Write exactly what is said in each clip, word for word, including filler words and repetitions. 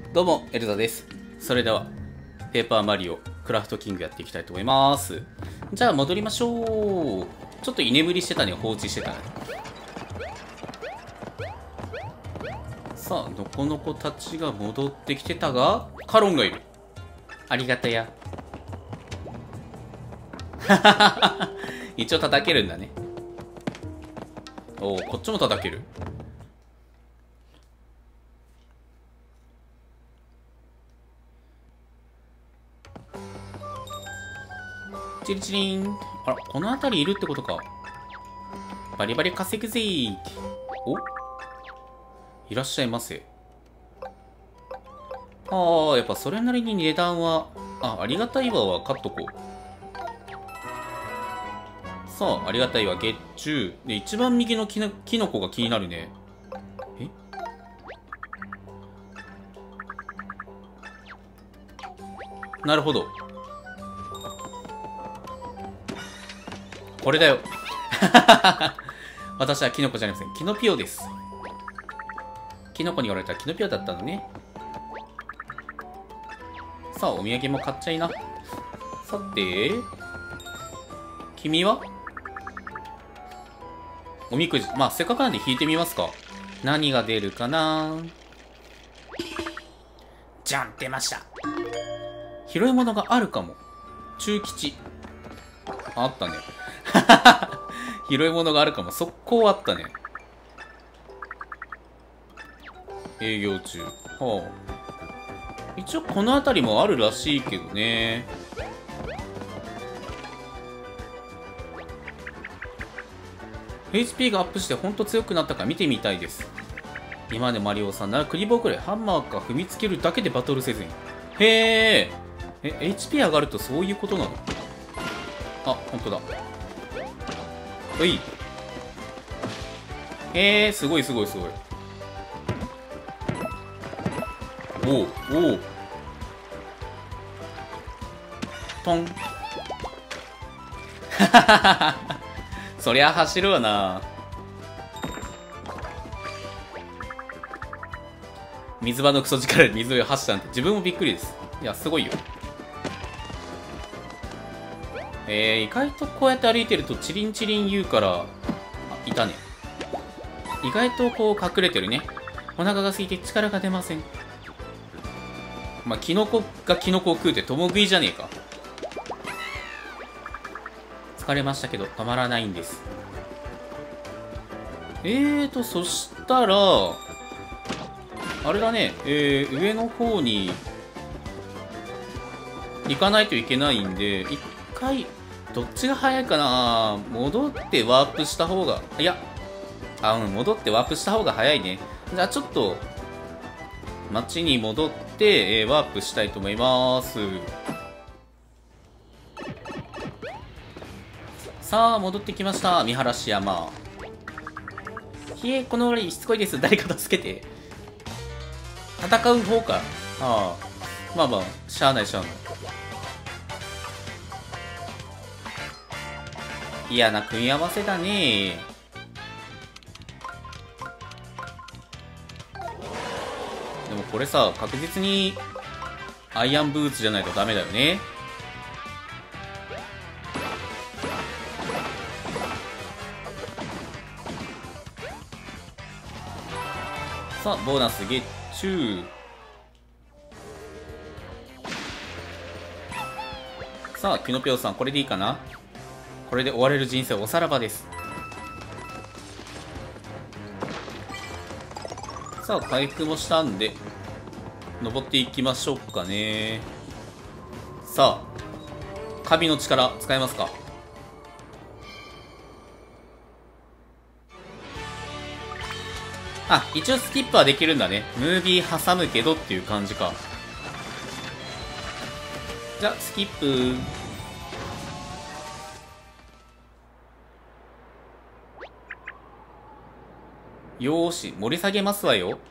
どうも、エルザです。それでは、ペーパーマリオクラフトキングやっていきたいと思います。じゃあ戻りましょう。ちょっと居眠りしてたね、放置してたね。さあ、のこのこたちが戻ってきてたが、カロンがいる。ありがたや。一応叩けるんだね。おお、こっちも叩ける。チリチリン。あら、この辺りいるってことか。バリバリ稼ぐぜー。お、いらっしゃいませ。ああ、やっぱそれなりに値段は、あ、ありがたいわは買っとこう。さあ、ありがたいわ、月中。で、一番右のキノ、キノコが気になるね。えなるほど。これだよ。私はキノコじゃありません。キノピオです。キノコに言われたらキノピオだったのね。さあ、お土産も買っちゃいな。さて、君はおみくじ。まあ、せっかくなんで引いてみますか。何が出るかな。じゃん、出ました。拾い物があるかも。中吉。あったね。拾い物があるかも。速攻あったね。営業中。はあ。一応この辺りもあるらしいけどね。エイチピー がアップしてほんと強くなったか見てみたいです。今までマリオさんならクリボーくらいハンマーか踏みつけるだけでバトルせずに。へえ。え、エイチピー 上がるとそういうことなの？あ、ほんとだ。うい。へえ、すごいすごいすごい。おう、おう。トン。そりゃ走るわな。水場のクソ力で水を走ったなんて自分もびっくりです。いや、すごいよ。えー、意外とこうやって歩いてるとチリンチリン言うから、あ、いたね。意外とこう隠れてるね。お腹が空いて力が出ません。まあ、キノコがキノコを食うって共食いじゃねえか。疲れましたけど止まらないんです。えーと、そしたら、あれだね、えー、上の方に行かないといけないんで、一回、どっちが早いかな。戻ってワープした方が、いや、あ、うん、戻ってワープした方が早いね。じゃあちょっと、街に戻って、えー、ワープしたいと思います。さあ、戻ってきました。見晴らし山。ひえ、この俺しつこいです。誰か助けて。戦う方か。ああ。まあまあ、しゃあないしゃあない。嫌な組み合わせだね。でもこれさ、確実にアイアンブーツじゃないとダメだよね。さあ、ボーナス月中。さあ、キノピオさん、これでいいかな。これで終われる人生おさらばです。さあ、回復もしたんで、登っていきましょうかね。さあ、神の力、使えますか。あ、一応スキップはできるんだね。ムービー挟むけどっていう感じか。じゃあ、スキップ。よーし、盛り下げますわよ。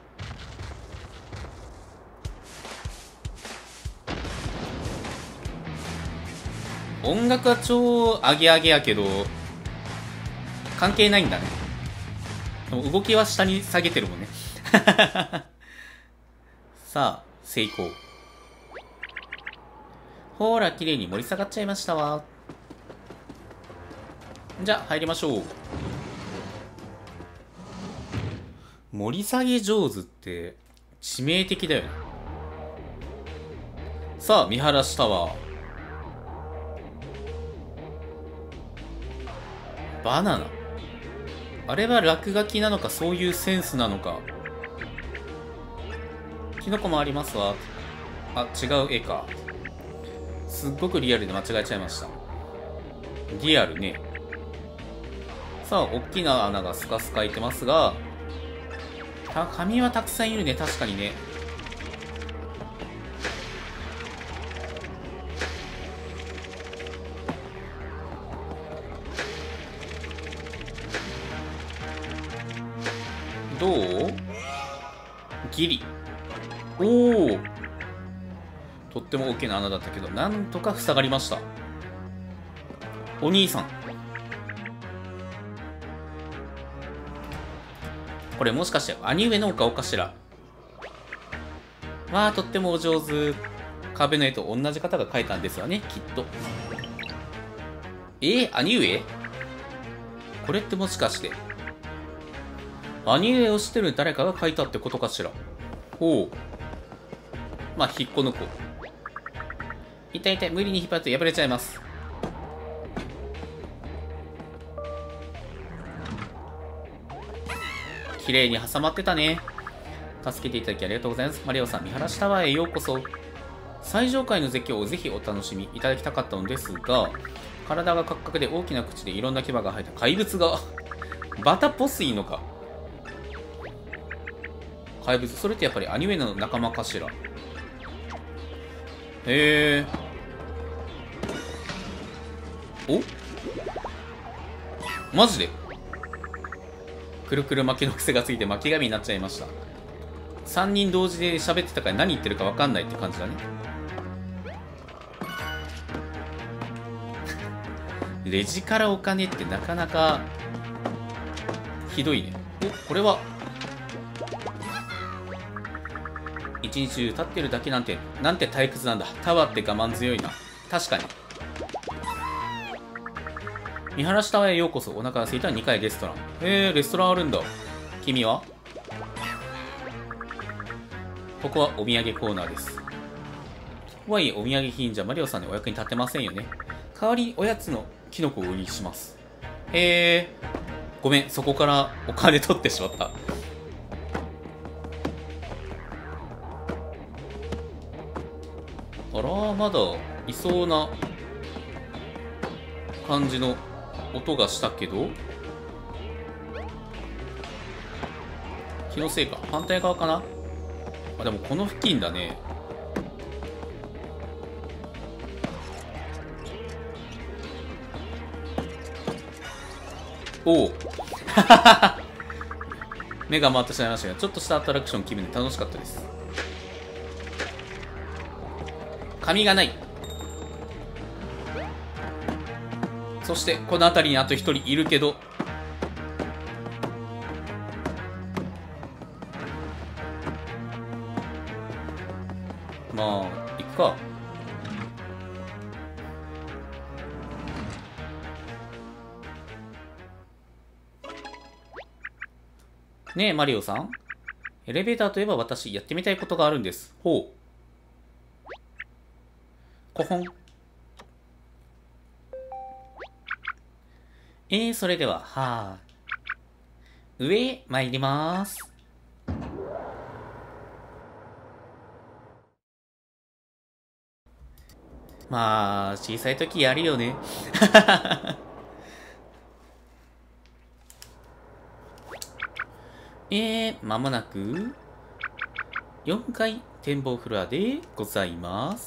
音楽は超アゲアゲやけど、関係ないんだね。でも動きは下に下げてるもんね。さあ、 成功。ほーら、綺麗に盛り下がっちゃいましたわ。じゃあ、入りましょう。盛り下げ上手って、致命的だよね。さあ、見晴らしタワー。バナナ。あれは落書きなのか、そういうセンスなのか。キノコもありますわ。あ、違う絵か。すっごくリアルで間違えちゃいました。リアルね。さあ、大きな穴がスカスカ開いてますが、た、紙はたくさんいるね、確かにね。どう？ギリ。おお。とっても大きな穴だったけど、なんとか塞がりました。お兄さん。これもしかして兄上のお顔かしら。わあ、とってもお上手。壁の絵と同じ方が描いたんですよね、きっと。えー、兄上？これってもしかして兄上を知ってる誰かが描いたってことかしら。ほう。まあ、引っこ抜こう。痛い痛い、無理に引っ張ると破れちゃいます。綺麗に挟まってたね。助けていただきありがとうございます。マリオさん、見晴らしタワーへようこそ。最上階の絶叫をぜひお楽しみいただきたかったのですが、体がカクカクで大きな口でいろんな牙が生えた怪物がバタっぽすいいのか。怪物、それってやっぱりアニメの仲間かしら。へえ。お？マジでくるくる巻きの癖がついて巻き髪になっちゃいました。さんにん同時で喋ってたから何言ってるか分かんないって感じだね。レジからお金ってなかなかひどいね。お、これは一日中立ってるだけなんてなんて退屈なんだ。タワーって我慢強いな。確かに。見晴らしタワーへようこそ。お腹が空いたにかいレストラン。へえ、レストランあるんだ。君は？ここはお土産コーナーです。とはいえお土産品じゃマリオさんにお役に立てませんよね。代わりにおやつのキノコを売りにします。へえ。ごめん、そこからお金取ってしまった。あら、まだいそうな感じの音がしたけど、気のせいか。反対側かな。あ、でもこの付近だね。おお目が回ってしまいましたが、ちょっとしたアトラクション気分で楽しかったです。紙がない。そしてこの辺りにあと一人いるけど、まあ行くか。ねえマリオさん、エレベーターといえば私やってみたいことがあるんです。ほう。こほん。えー、それでは、はー。上へ参ります。まあ、小さい時やるよね。えー、間もなく、よんかい展望フロアでございます。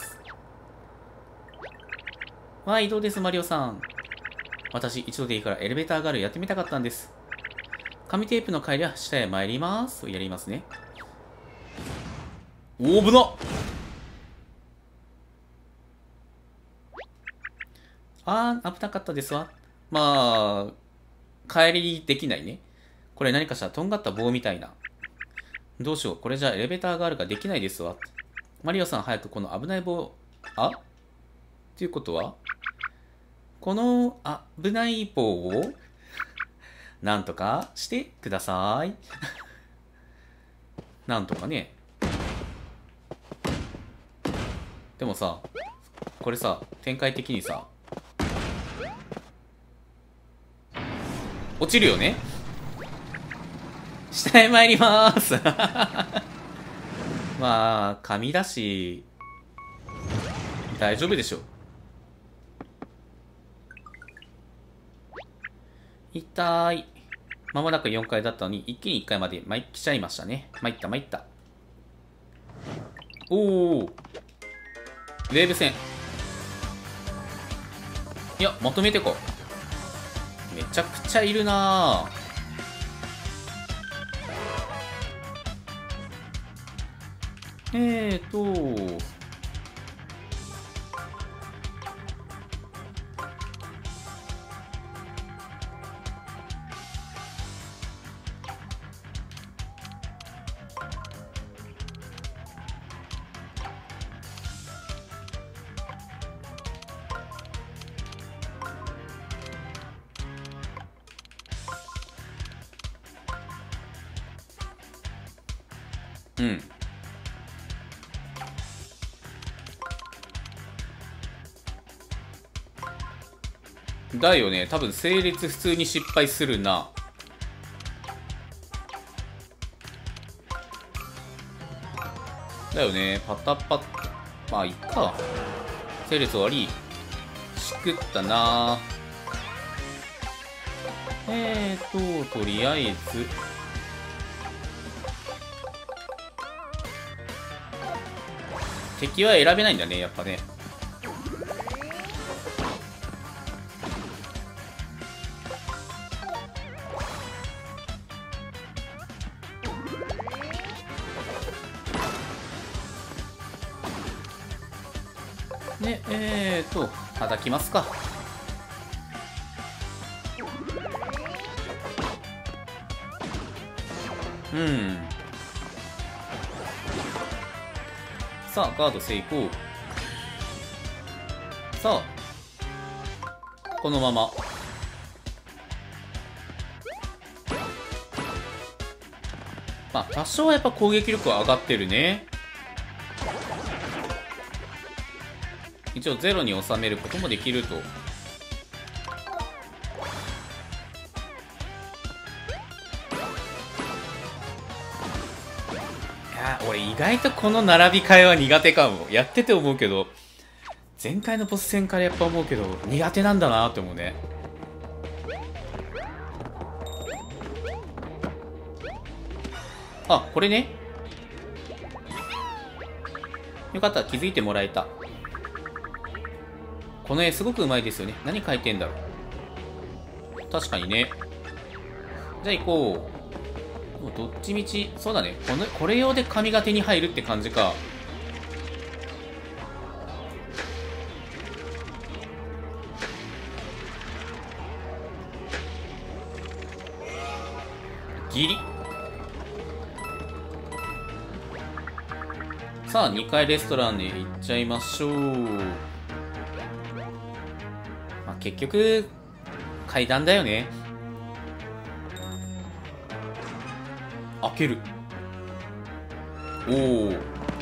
はい、どうです、マリオさん。私、一度でいいからエレベーターガールやってみたかったんです。紙テープの帰りは下へ参ります。やりますね。おお、危なっ。あー、危なかったですわ。まあ、帰りできないね。これ何かしらとんがった棒みたいな。どうしよう。これじゃエレベーターガールができないですわ。 マリオさん早くこの危ない棒、あっていうことは、この危ない棒をなんとかしてください。なんとかね。でもさ、これさ、展開的にさ、落ちるよね。下へ参りまーす。まあ、紙だし、大丈夫でしょ。痛い。まもなくよんかいだったのに、一気にいっかいまで参っちゃいましたね。参った参った。おお。ウェーブ戦。いや、まとめてこう。めちゃくちゃいるなぁ。えーとうん。だよね。多分整列普通に失敗するな。だよね。パタパタ。まあいっか。整列終わり。しくったな。えーととりあえず敵は選べないんだね、やっぱね。ね、えーと、叩きますか。うん。さあ、ガード成功。さあ、このまま。まあ、多少はやっぱ攻撃力は上がってるね。一応ゼロに収めることもできると。いや、俺意外とこの並び替えは苦手かも。やってて思うけど、前回のボス戦からやっぱ思うけど、苦手なんだなって思うね。あ、これね。よかった、気づいてもらえた。この絵すごくうまいですよね。何描いてんだろう。確かにね。じゃあ行こう。もうどっちみち、そうだね。この、これ用で紙が手に入るって感じか。ギリ。さあ、にかいレストランで行っちゃいましょう。まあ、結局、階段だよね。開ける。おお。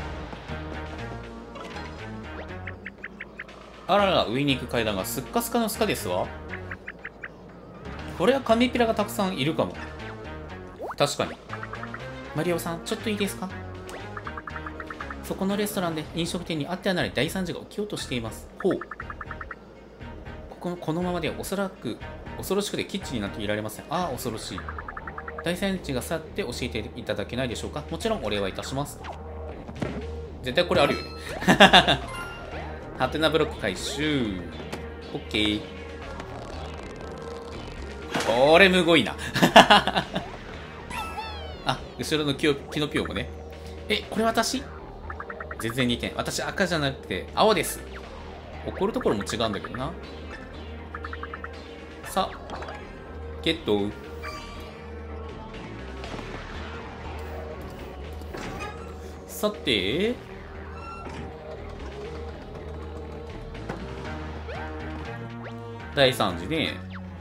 あらら、上に行く階段がスッカスカのスカですわ。これは紙ピラがたくさんいるかも。確かに。マリオさん、ちょっといいですか？そこのレストランで飲食店にあってはならない大惨事が起きようとしています。ほう。ここのこのままではおそらく恐ろしくてキッチンになっていられません。ああ、恐ろしい。大惨事が去って教えていただけないでしょうか。もちろんお礼はいたします。絶対これあるよね。ハテナブロック回収。オッケー。これむごいな。あ、後ろのキノピオもね。え、これ私？全然にてん。私赤じゃなくて青です。怒るところも違うんだけどな。さあ、ゲット。さて、 だいさん次ね。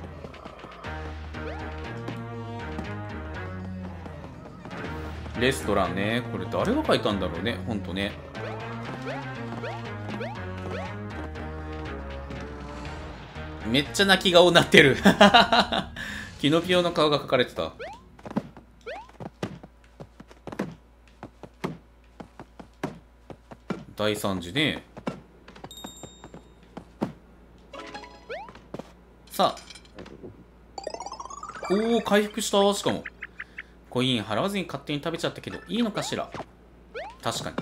レストランね。これ誰が書いたんだろうね、ほんとね。めっちゃ泣き顔になってる。キノピオの顔が描かれてた。だいさん次ね。さあ。おお、回復した。しかも。コイン払わずに勝手に食べちゃったけど、いいのかしら。確かに。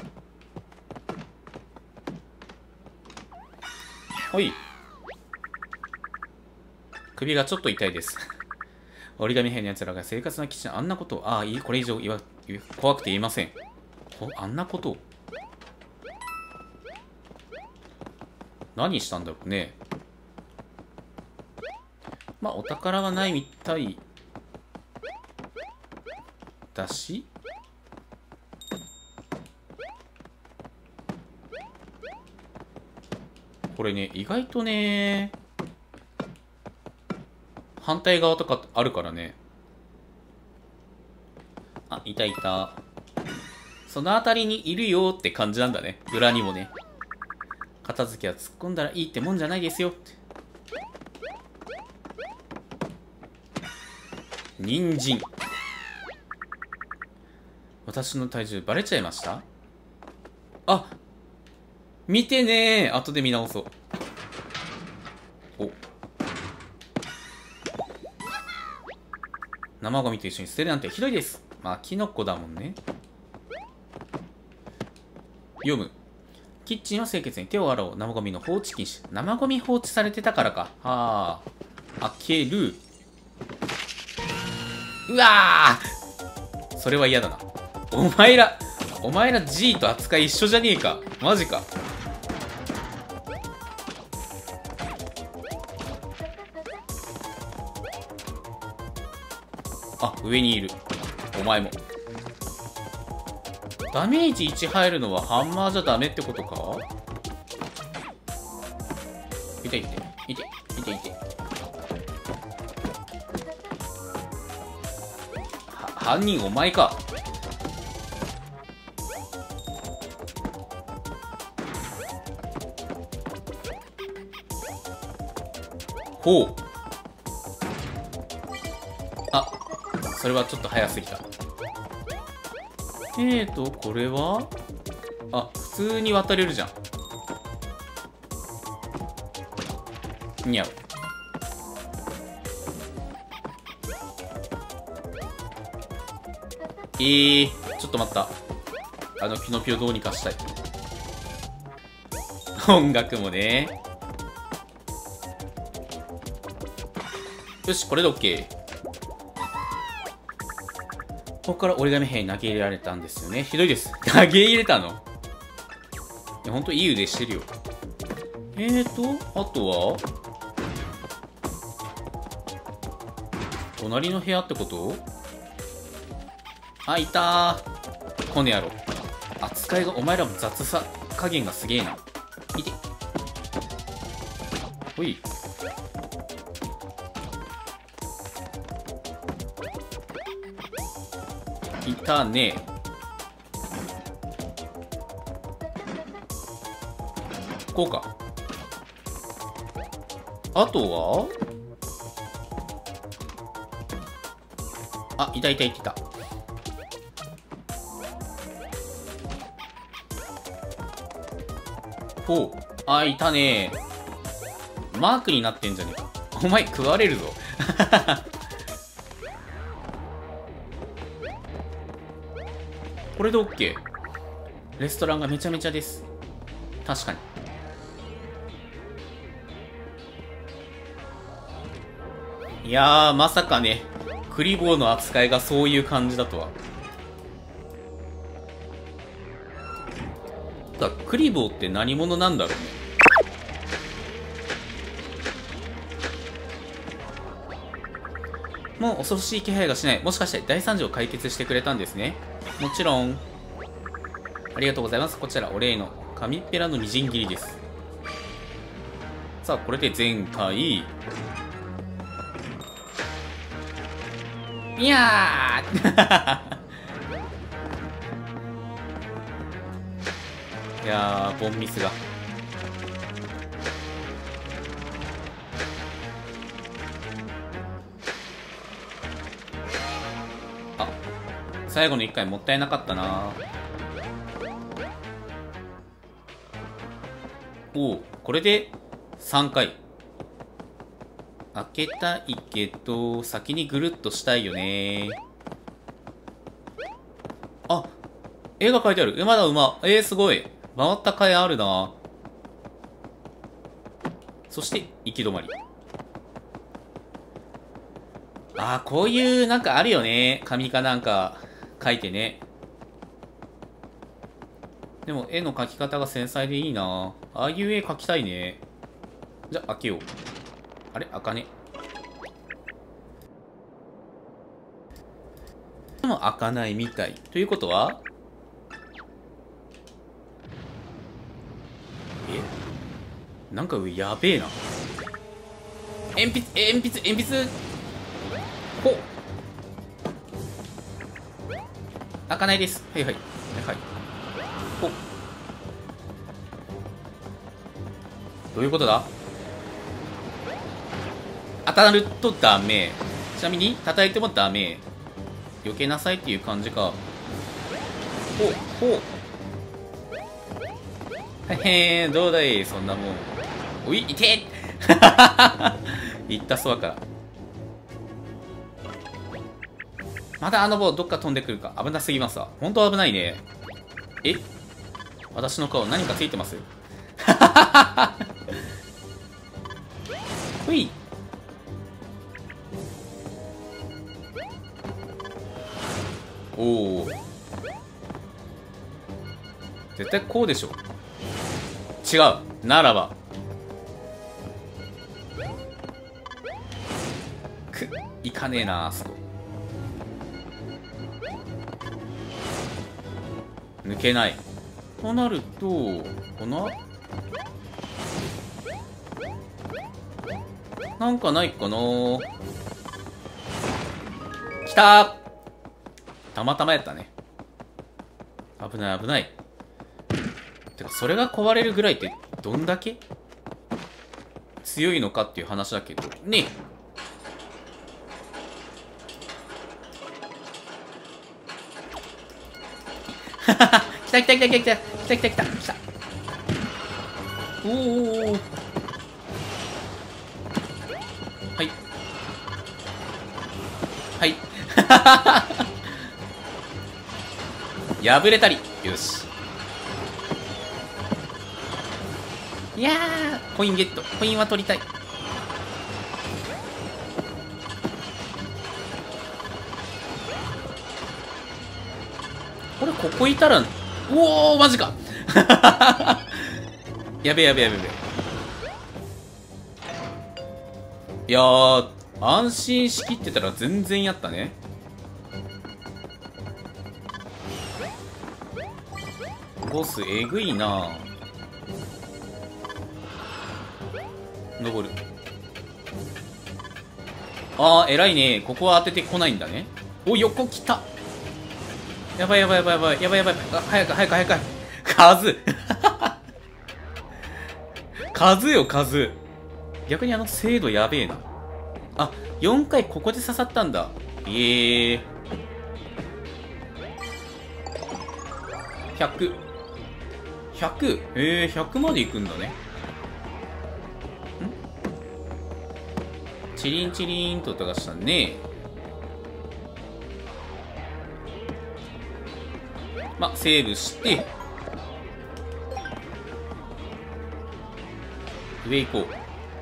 ほい。首がちょっと痛いです。折り紙兵の奴らが生活の基地あんなことを、ああ、いい、これ以上言わ怖くて言いません。あんなことを何したんだろうね。まあ、お宝はないみたいだし。これね、意外とね、反対側とかあるからね。あ、いたいた。その辺りにいるよって感じなんだね。裏にもね。片付けは突っ込んだらいいってもんじゃないですよって。人参。私の体重バレちゃいました？あ、見てねー。後で見直そう。お。生ゴミと一緒に捨てるなんてひどいです。まあ、キノコだもんね。読む。キッチンは清潔に手を洗おう。生ゴミの放置禁止。生ゴミ放置されてたからか。はあ。開ける。うわー、それは嫌だな。お前ら、お前ら G と扱い一緒じゃねえか。マジか。あ、上にいる。お前も。ダメージいち入るのはハンマーじゃダメってことか？いていて、いて、いていて。は、犯人お前か。ほう。あ、それはちょっと早すぎた。えーと、これはあ、普通に渡れるじゃん。にゃう。えー、ちょっと待った。あのキノピオどうにかしたい。音楽もね。よし、これで OK。ここから折り紙兵に投げ入れられたんですよね。ひどいです。投げ入れたの？いや、ほんといい腕してるよ。えーと、あとは隣の部屋ってこと？あ、いたー。この野郎。扱いが、お前らも雑さ加減がすげえな。いて。ほい。いたね。こうか。あとはあ、いたいたいたいた。ほう。あ、いたね。マークになってんじゃねえか。お前食われるぞ。これで OK。レストランがめちゃめちゃです。確かに。いやー、まさかね、クリボーの扱いがそういう感じだとは。だからクリボーって何者なんだろうね。もう恐ろしい気配がしない。もしかして大惨事を解決してくれたんですね。もちろん。ありがとうございます。こちらお礼の紙っぺらのみじん切りです。 さあ、これで前回。いやーいやー、ボンミスが。あ、最後のいっかいもったいなかったな。おお、これでさんかい。開けたいけど、先にぐるっとしたいよね。あ、絵が描いてある。馬だ、馬。えー、すごい。回った甲斐あるな。そして、行き止まり。あー、こういう、なんかあるよね。紙かなんか、描いてね。でも、絵の描き方が繊細でいいな。ああいう絵描きたいね。じゃあ、開けよう。あれ開かね。でも開かないみたい。ということはえなんか上やべえな。鉛筆、え鉛筆、鉛筆。ほっ。開かないです。はいはい。はいはい。ほっ。どういうことだ？当たるとダメ。ちなみに、叩いてもダメ。避けなさいっていう感じか。ほう、ほう。へへー、どうだい、そんなもん。おい、いていったそばから。まだあの棒どっか飛んでくるか。危なすぎますわ。ほんと危ないね。え私の顔何かついてますほい。おお。絶対こうでしょ。違う。ならば。く、いかねえな、あそこ。抜けない。となると、このなんかないかな。きたー。たまたまやったね。危ない危ない。てか、それが壊れるぐらいってどんだけ強いのかっていう話だけど。ねえ。来た来た来た来た来た来た来た来た来た。おお。はいはい破れたり。よし。いやー、コインゲット。コインは取りたい。これここいたら、おおマジかやべやべやべやべ。いやー、安心しきってたら全然やったね。ボスえぐいな。登る。あー、偉いね。ここは当ててこないんだね。お、横来た。やばいやばいやばいやばいやばいやばい。あ、早く早く早く早く。数数よ数。逆にあの精度やべえな。あ、よんかいここで刺さったんだ。ええー。ひゃく。ひゃく。えー、ひゃくまで行くんだね。んチリンチリンと音がしたね。まあ、セーブして、上行こう。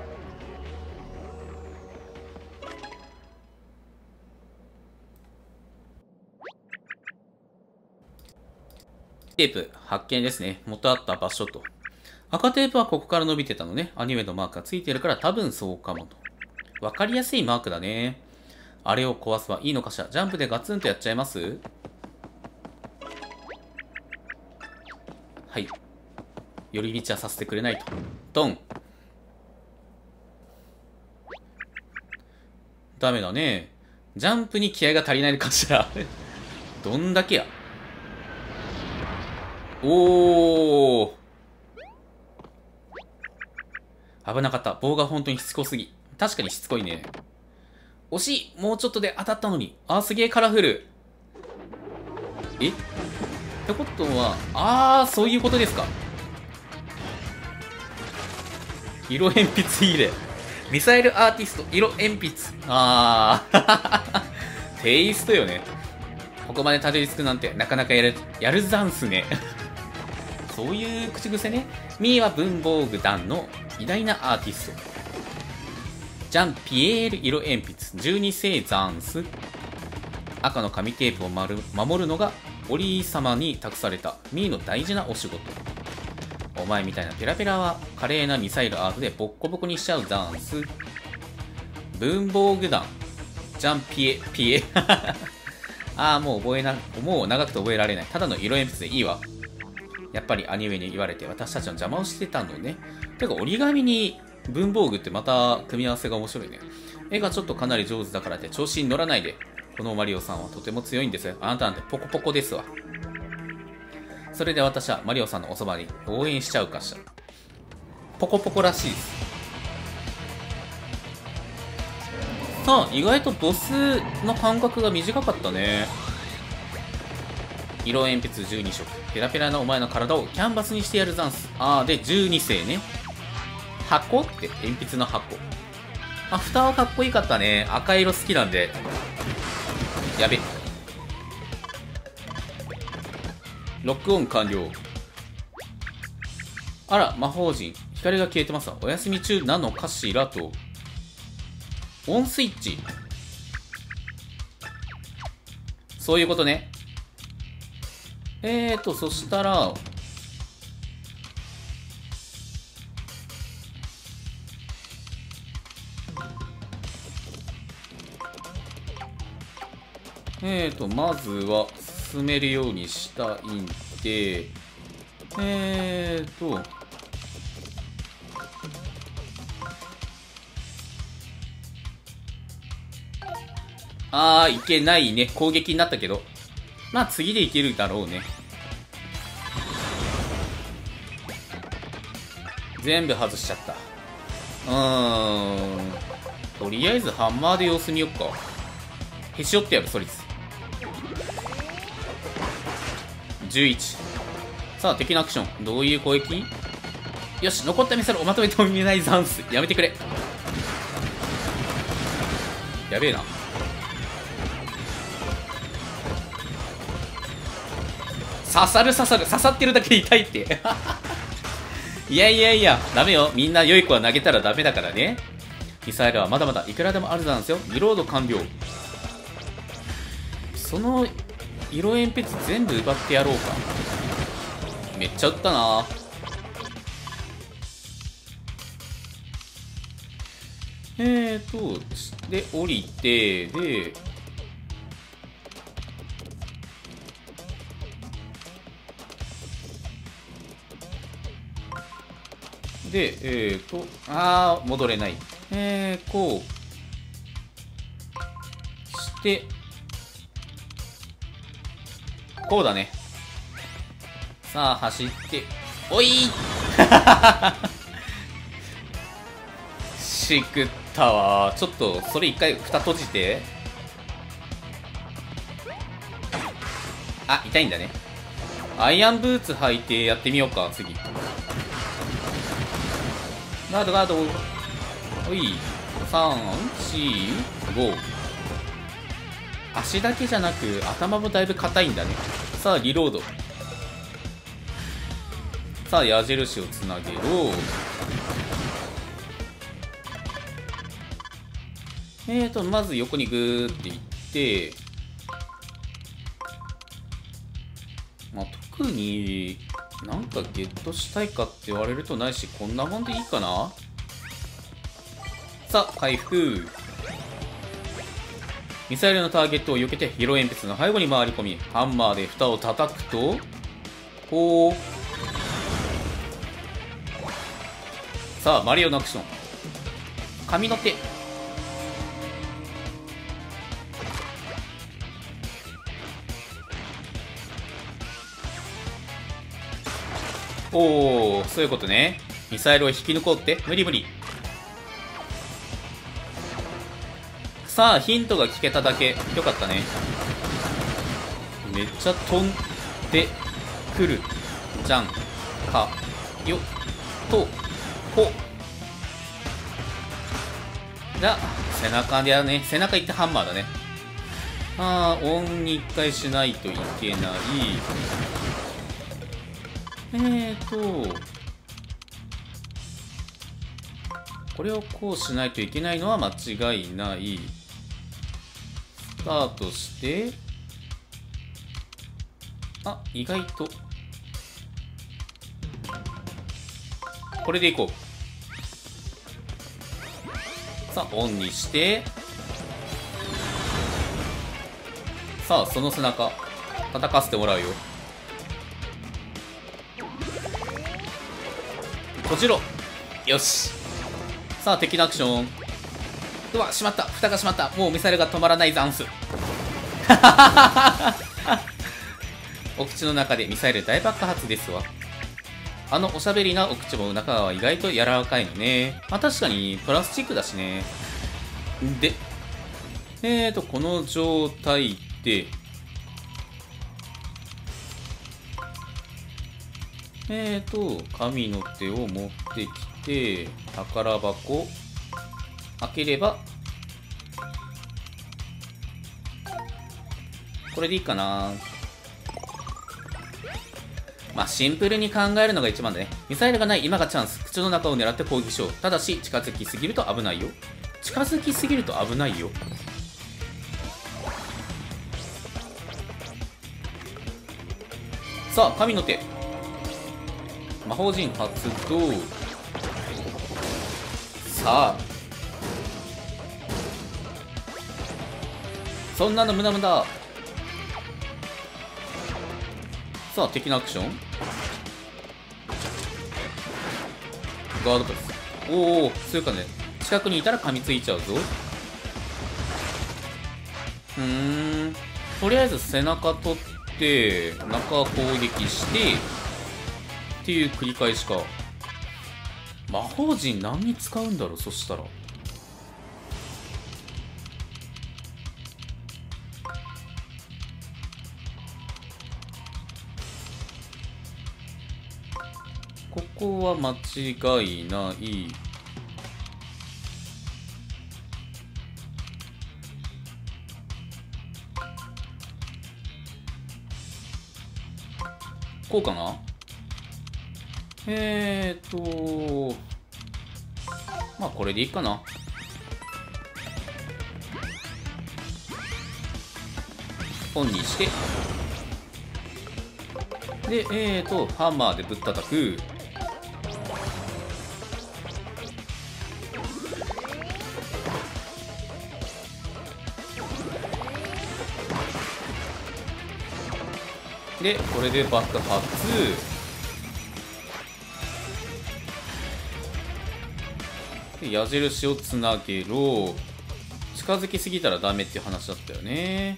テープ発見ですね。元あった場所と。赤テープはここから伸びてたのね。アニメのマークがついてるから多分そうかもと。わかりやすいマークだね。あれを壊せばいいのかしら。ジャンプでガツンとやっちゃいます？はい。寄り道はさせてくれないと。ドン。 ダメだね。ジャンプに気合が足りないのかしら。どんだけや。おー。危なかった。棒が本当にしつこすぎ。確かにしつこいね。惜しい。もうちょっとで当たったのに。あー、すげえカラフル。えってことは、あー、そういうことですか。色鉛筆入れ。ミサイルアーティスト、色鉛筆。あー。テイストよね。ここまでたどり着くなんて、なかなかやる、やるざんすね。そういう口癖ね。ミーは文房具団の偉大なアーティスト。ジャンピエール色鉛筆、じゅうに世ざんす。赤の紙テープを守るのが、オリー様に託されたミーの大事なお仕事。お前みたいなペラペラは華麗なミサイルアートでボッコボコにしちゃうざんす。文房具団、ジャンピエ、ピエ。ああ、もう覚えな、もう長くて覚えられない。ただの色鉛筆でいいわ。やっぱり兄上に言われて私たちの邪魔をしてたのね。てか折り紙に文房具ってまた組み合わせが面白いね。絵がちょっとかなり上手だからって調子に乗らないで。このマリオさんはとても強いんですよ。あなたなんてポコポコですわ。それで私はマリオさんのおそばに応援しちゃうかしら。ポコポコらしいです。さあ、意外とボスの間隔が短かったね。色鉛筆じゅうに色。ペラペラなお前の体をキャンバスにしてやるざんす。あー、で、じゅうに世ね。箱って鉛筆の箱。あ、蓋はかっこいいかったね。赤色好きなんで。やべ。ロックオン完了。あら、魔法陣。光が消えてますわ。お休み中なのかしらと。オンスイッチ。そういうことね。えーと、そしたら、えーと、まずは進めるようにしたいんで、えーと、あー、いけないね。攻撃になったけど。まあ、次でいけるだろうね。全部外しちゃった。うーん。とりあえずハンマーで様子見よっか。へし折ってやる、そいつ。じゅういち。さあ、敵のアクション。どういう攻撃？よし、残ったミサイルをまとめても見えないザンス。やめてくれ。やべえな。刺さる刺さる。刺さってるだけで痛いって。いやいやいや、ダメよ。みんな良い子は投げたらダメだからね。ミサイルはまだまだいくらでもあるざんすよ。リロード完了。その色鉛筆全部奪ってやろうか。めっちゃ撃ったな。えーとで降りて、ででえーとあー戻れない。えーこうしてこうだね。さあ走って、おいしくったわ。ちょっとそれ一回蓋閉じて。あ、痛いんだね。アイアンブーツ履いてやってみようか。次ガードガード。おいさん、よん、ご。足だけじゃなく頭もだいぶ硬いんだね。さあリロード。さあ矢印をつなげろ。えーとまず横にグーっていって、まあ、特になんかゲットしたいかって言われるとないし、こんなもんでいいかな。さあ回復。ミサイルのターゲットを避けて色鉛筆の背後に回り込み、ハンマーで蓋を叩くと、こう。さあマリオのアクション。神の手。 おお、そういうことね。ミサイルを引き抜こうって。無理無理。さあ、ヒントが聞けただけよかったね。めっちゃ飛んでくるじゃんかよとほ。じゃあ背中でやね。背中行ってハンマーだね。ああ、オンに一回しないといけない。えーとこれをこうしないといけないのは間違いない。スタートして、あ、意外とこれでいこう。さあオンにして、さあその背中叩かせてもらうよ。閉じろ。よし。さあ敵のアクション。うわ、しまった。蓋が閉まった。もうミサイルが止まらないざんす。お口の中でミサイル大爆発ですわ。あのおしゃべりなお口も中は意外と柔らかいのね。まあ確かにプラスチックだしね。で、えーと、この状態で、えーと、神の手を持ってきて、宝箱、開ければ、これでいいかな。まあ、シンプルに考えるのが一番だね。ミサイルがない今がチャンス。口の中を狙って攻撃しよう。ただし、近づきすぎると危ないよ。近づきすぎると危ないよ。さあ、神の手。魔法陣発動。さあ。そんなの無駄無駄。さあ、敵のアクション。ガードパス。おお、そういうかね。近くにいたら噛みついちゃうぞ。うーん。とりあえず背中取って、中攻撃して、っていう繰り返しか。魔法陣何に使うんだろう、そしたら。ここは間違いない。こうかな。えーとまあこれでいいかな。オンにしてで、えーとハンマーでぶったたく。でこれで爆発。で矢印をつなげろ。近づきすぎたらダメっていう話だったよね。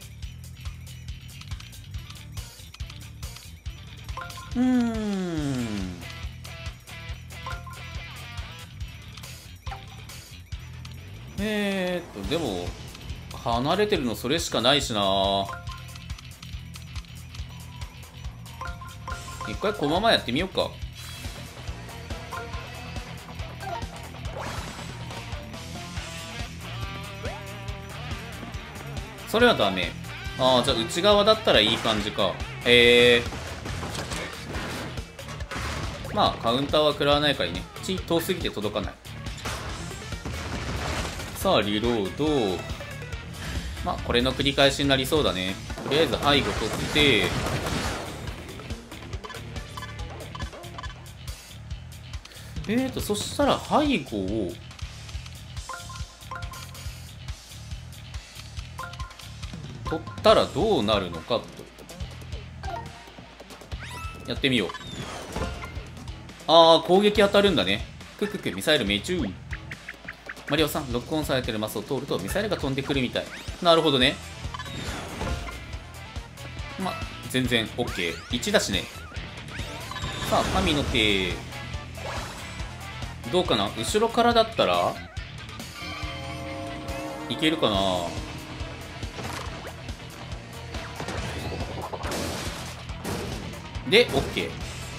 うーんえーっとでも離れてるのそれしかないしな。一回このままやってみようか。それはダメ。ああ、じゃあ内側だったらいい感じか。へえ。まあカウンターは食らわないからね。ち遠すぎて届かない。さあリロード。まあこれの繰り返しになりそうだね。とりあえず背後取って、えーとそしたら背後を取ったらどうなるのかとやってみよう。ああ、攻撃当たるんだね。クククミサイル命中。マリオさん、ロックオンされてるマスを通るとミサイルが飛んでくるみたい。なるほどね。ま全然 オーケー。いちだしね。 さあ神の手どうかな。後ろからだったらいけるかな。で OK。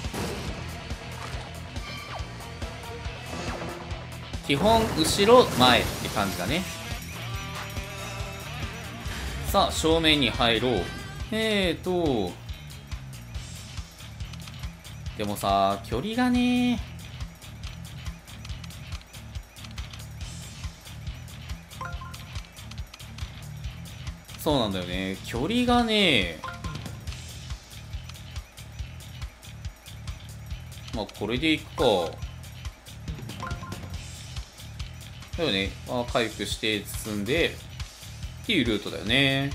基本後ろ前って感じだね。さあ正面に入ろう。えーとでもさ距離がね、そうなんだよね、距離がね、まあこれでいくか。だよね、まあ、回復して進んでっていうルートだよね。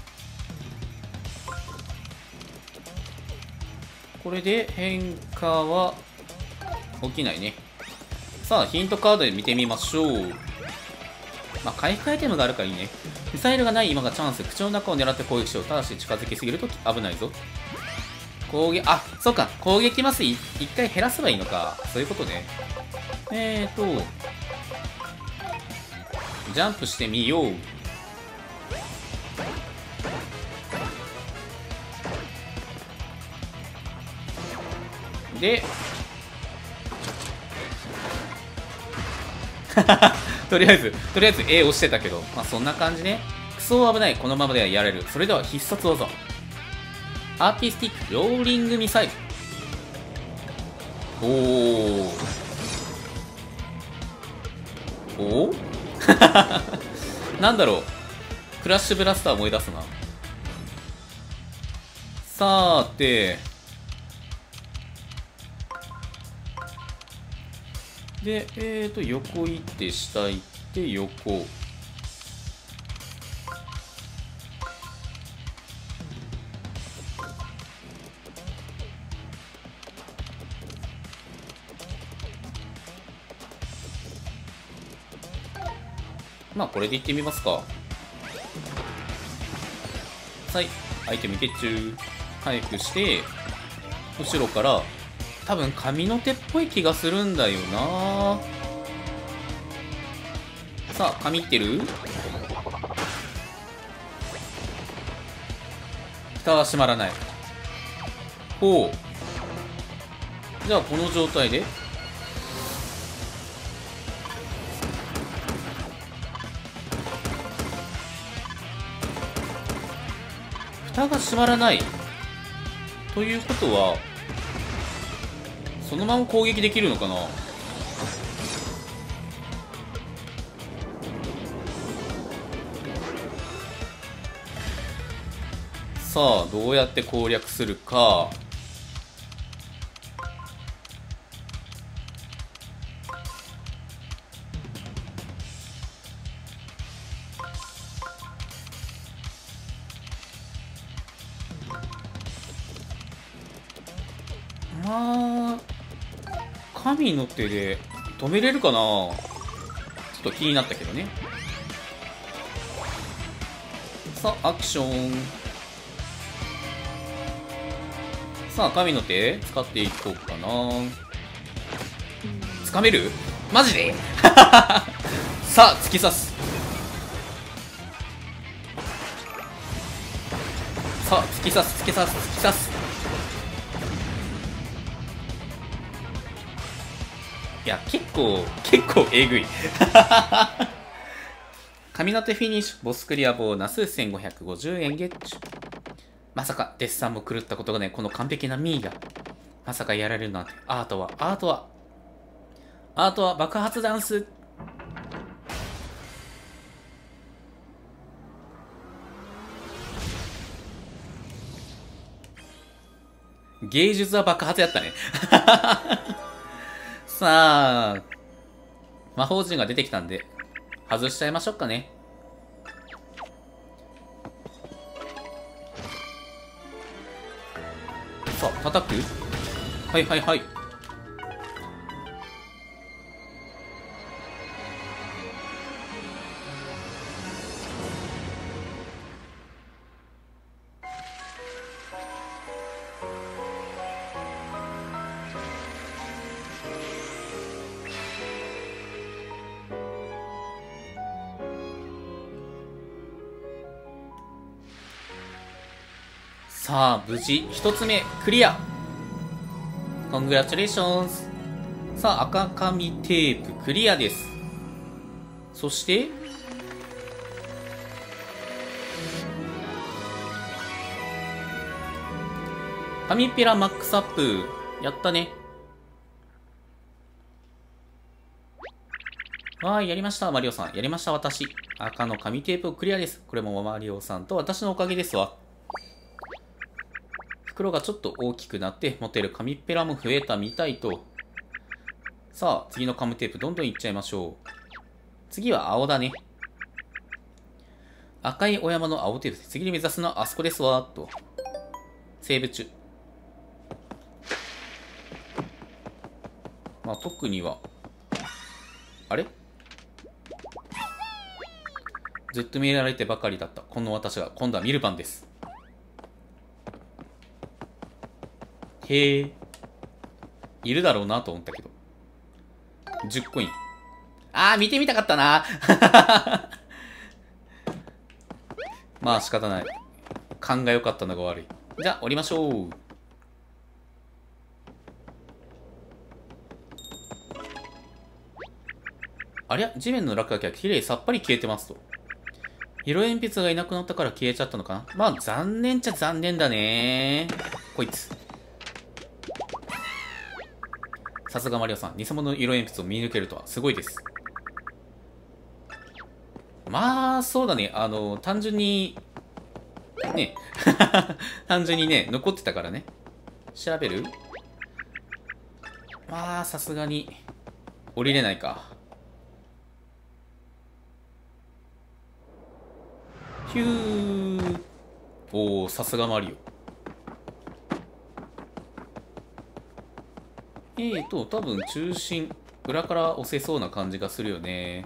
これで変化は起きないね。さあヒントカードで見てみましょう。まあ回復アイテムがあるからいいね。ミサイルがない今がチャンス。口の中を狙って攻撃しよう。ただし近づきすぎると危ないぞ。攻撃、あ、そうか。攻撃麻酔一回減らせばいいのか。そういうことね。えーと、ジャンプしてみよう。で、とりあえず、とりあえず A 押してたけど、まあそんな感じね。クソ危ない。このままではやれる。それでは必殺技。アーティスティックローリングミサイル。おー。おーなんだろう。クラッシュブラスター思い出すな。さーて。で、えーと、横行って下行って横。まあこれでいってみますか。はい、アイテムゲッチュー。回復して後ろから多分神の手っぽい気がするんだよな。さあ神ってる。蓋は閉まらない。ほう、じゃあこの状態で蓋が閉まらないということはそのまま攻撃できるのかな。さあどうやって攻略するか。まあ神の手で止めれるかな。ちょっと気になったけどね。さあアクション。さあ神の手使っていこうかな。つかめる？マジでさあ突き刺す。さあ突き刺す突き刺す突き刺す。いや結構結構えぐい神の手フィニッシュ。ボスクリアボーナスせんごひゃくごじゅうえんゲッチュ。まさかデッサンも狂ったことがね、この完璧なミーがまさかやられるなんて。アートはアートはアートは爆発ダンス。芸術は爆発やったねさあ魔法陣が出てきたんで外しちゃいましょうかね。さあ叩く。はいはいはい。 さあ、無事、一つ目、クリア。コングラチュレーションズ。さあ、赤紙テープ、クリアです。そして、紙ペラマックスアップ。やったね。わーい、やりました、マリオさん。やりました、私。赤の紙テープをクリアです。これもマリオさんと私のおかげですわ。袋がちょっと大きくなって持てる紙ペラも増えたみたいと。さあ、次のガムテープどんどんいっちゃいましょう。次は青だね。赤いお山の青テープ。次に目指すのはあそこですわ。と。セーブ中。まあ、特には。あれずっと見られてばかりだった。この私が今度は見る番です。へえ。いるだろうなと思ったけど。じゅっコイン。あー、見てみたかったな。まあ仕方ない。勘が良かったのが悪い。じゃあ、降りましょう。ありゃ、地面の落書きはきれいさっぱり消えてますと。色鉛筆がいなくなったから消えちゃったのかな。まあ、残念っちゃ残念だね。こいつ。さすがマリオさん、偽物の色鉛筆を見抜けるとはすごいです。まあ、そうだね。あの、単純に、ね。単純にね、残ってたからね。調べる？まあ、さすがに、降りれないか。ヒュー。おー、さすがマリオ。えーと、多分中心、裏から押せそうな感じがするよね。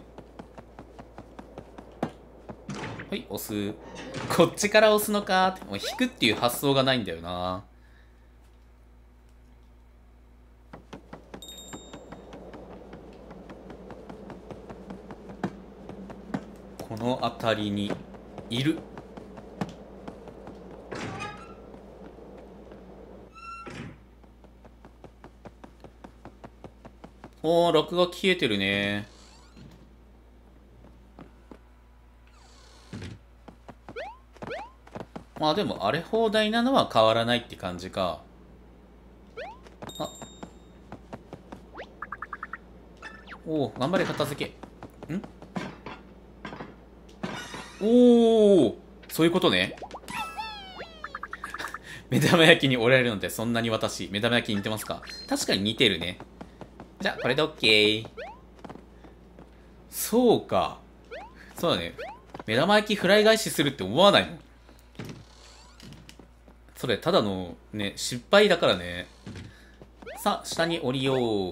はい、押す。こっちから押すのかって。もう引くっていう発想がないんだよな。この辺りにいる。おー、録画消えてるね。まあでも、荒れ放題なのは変わらないって感じか。あ。おー、頑張れ、片付け。んおー、そういうことね。目玉焼きに折られるのってそんなに私、目玉焼きに似てますか？確かに似てるね。じゃあ、これで OK。そうか。そうだね。目玉焼きフライ返しするって思わないの？それ、ただのね、失敗だからね。さあ、下に降りよう。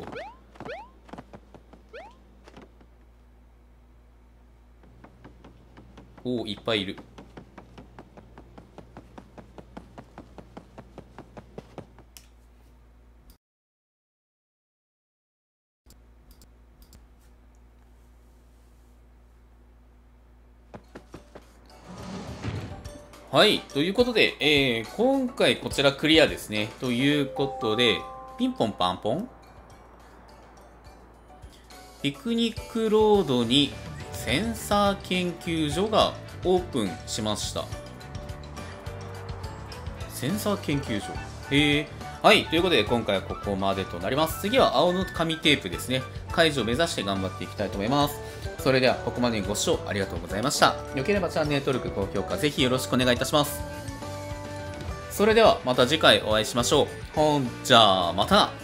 おお、いっぱいいる。はい。ということで、えー、今回こちらクリアですね。ということで、ピンポンパンポン。ピクニックロードにセンサー研究所がオープンしました。センサー研究所。へえ。はい。ということで、今回はここまでとなります。次は青の紙テープですね。解除を目指して頑張っていきたいと思います。それではここまでにご視聴ありがとうございました。よければチャンネル登録、高評価ぜひよろしくお願いいたします。それではまた次回お会いしましょう。ほんじゃあまたな。